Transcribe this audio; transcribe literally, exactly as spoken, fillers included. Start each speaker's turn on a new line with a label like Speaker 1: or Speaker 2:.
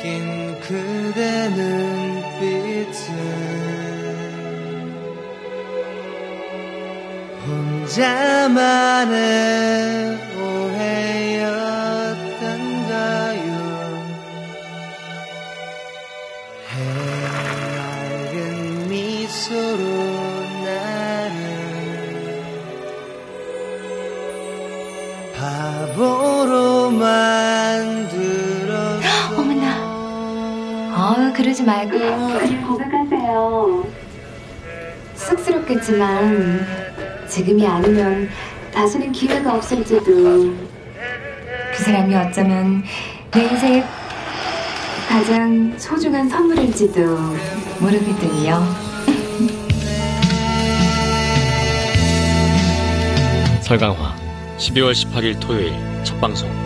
Speaker 1: 낀 그대 눈빛은 혼자만의 오해였던가요. 해맑은 미소로 나를 바보로 만들었어.
Speaker 2: 어머나. 어, 그러지 말고 그냥 고백하세요. 쑥스럽겠지만 지금이 아니면 다시는 기회가 없을지도. 그 사람이 어쩌면 내 인생의 가장 소중한 선물일지도 모르거든요.
Speaker 3: 설강화 십이월 십팔일 토요일 첫 방송.